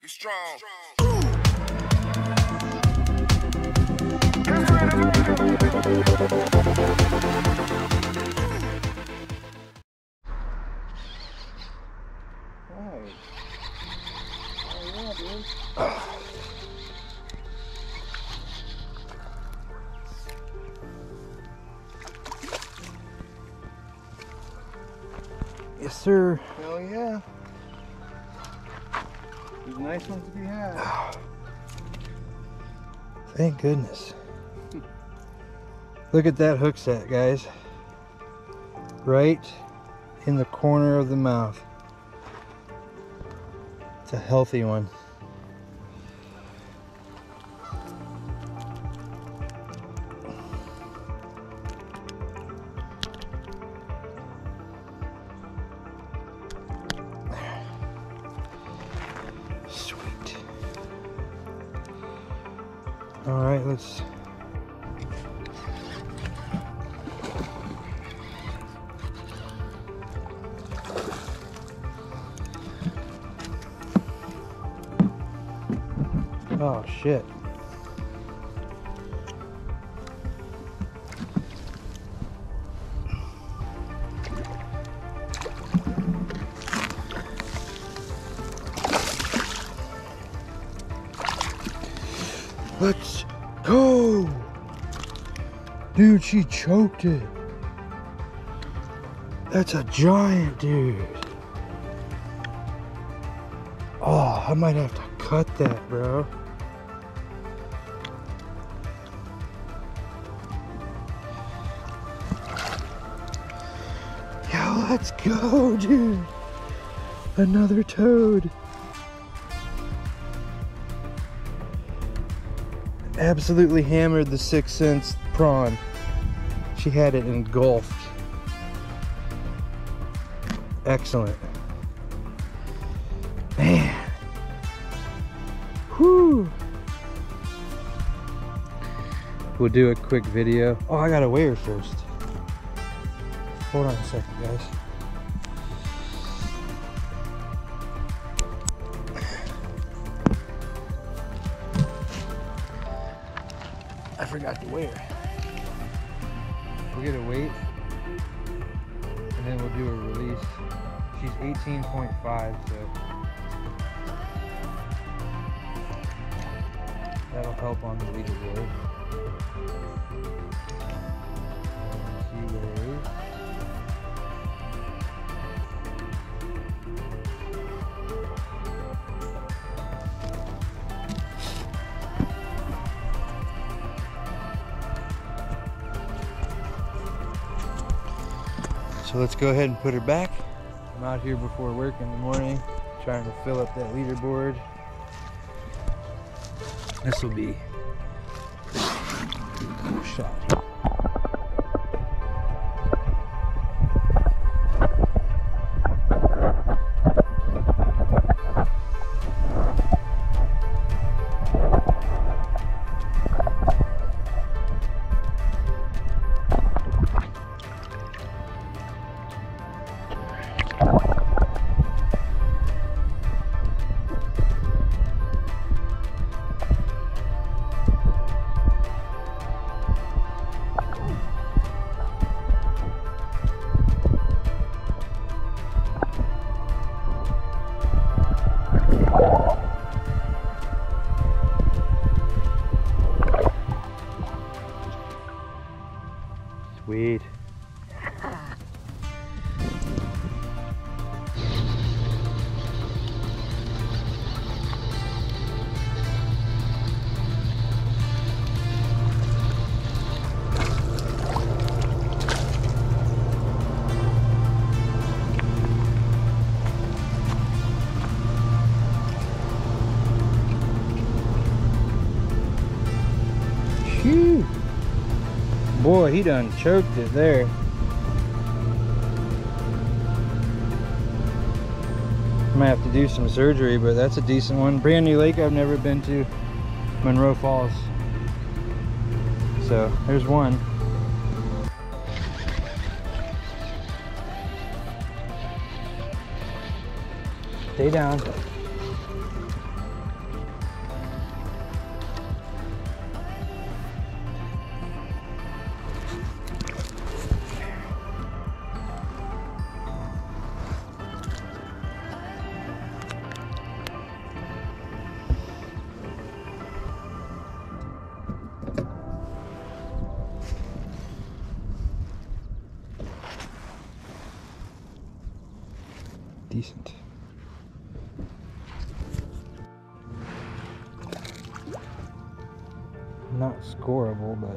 You're strong. Right. Oh yeah, dude. Yes, sir. Hell yeah. There's nice ones to be had. Thank goodness. Look at that hook set, guys. Right in the corner of the mouth. It's a healthy one. Sweet. All right, let's oh shit. Let's go! Dude, she choked it. That's a giant, dude. Oh, I might have to cut that, bro. Yo, let's go, dude. Another toad. Absolutely hammered the 6 cents prawn. She had it engulfed. Excellent. Man. Whew. We'll do a quick video. Oh, I gotta weigh her first. Hold on a second, guys. I forgot to weigh her. We'll get a weight and then we'll do a release. She's 18.5, so that'll help on the leaderboard. She weighs so let's go ahead and put her back. I'm out here before work in the morning trying to fill up that leaderboard. This will be a shot. Sweet. Phew. Boy, he done choked it there. Might have to do some surgery, but that's a decent one. Brand new lake I've never been to, Monroe Falls. So there's one. Stay down. decent. Not scoreable, but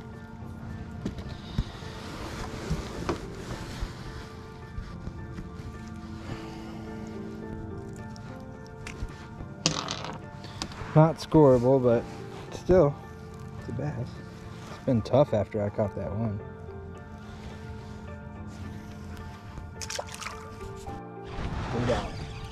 still, it's a bass. It's been tough after I caught that one. Go down.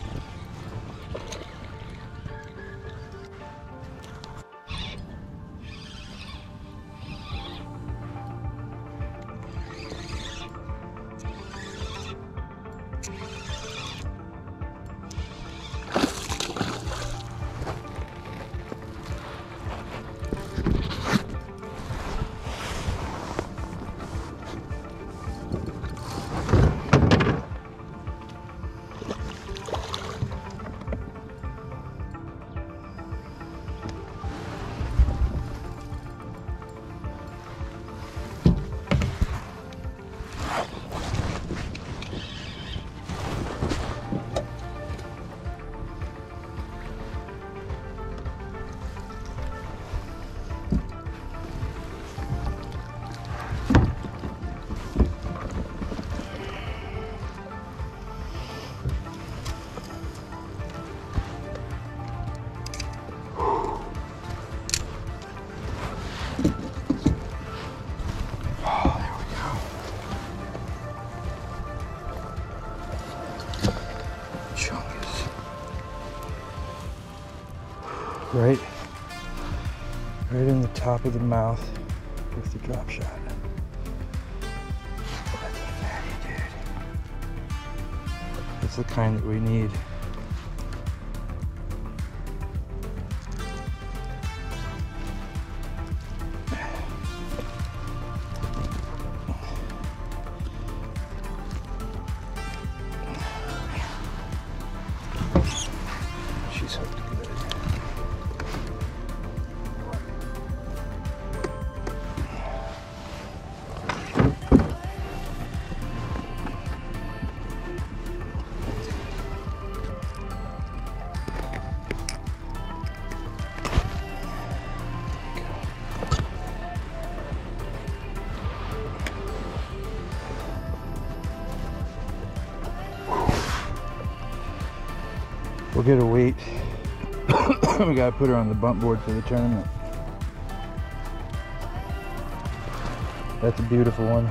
Right in the top of the mouth with the drop shot. That's a fatty, dude. That's the kind that we need. She's hooked good. We'll get a weight. We gotta put her on the bump board for the tournament. That's a beautiful one.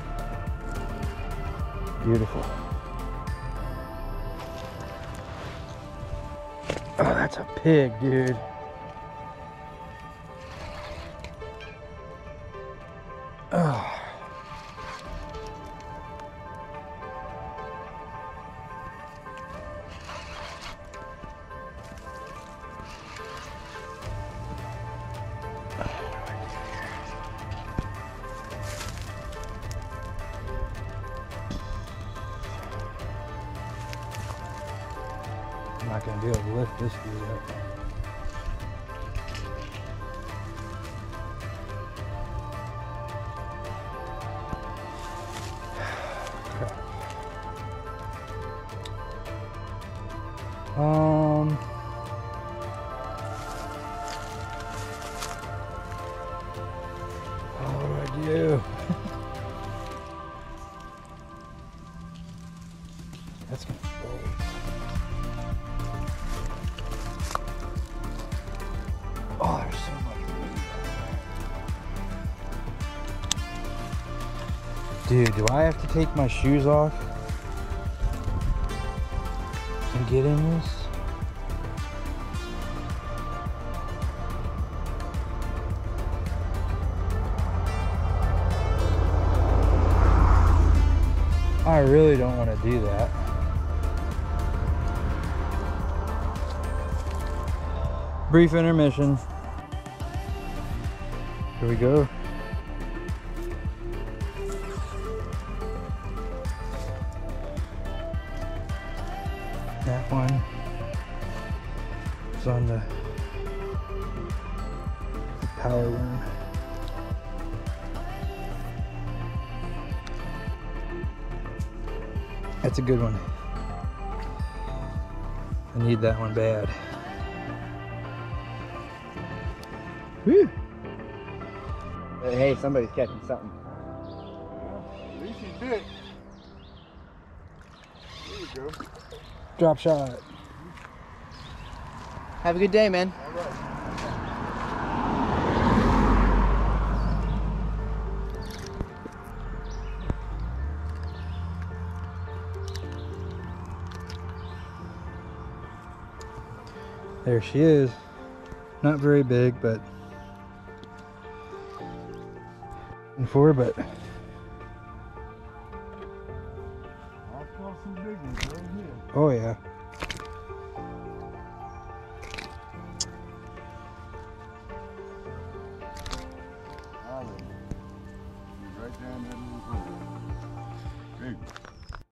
Beautiful. Oh, that's a pig, dude. Oh. I'm not gonna be able to lift this dude up. What do I do? That's gonna fold. Oh, there's so much room. Dude, do I have to take my shoes off and get in this? I really don't want to do that. Brief intermission. Here we go. That one is on the power worm. That's a good one. I need that one bad. Woo. Hey, somebody's catching something. At least he bit. There you go. Drop shot. Have a good day, man. All right. There she is. Not very big, but but I saw some big ones right here. oh yeah.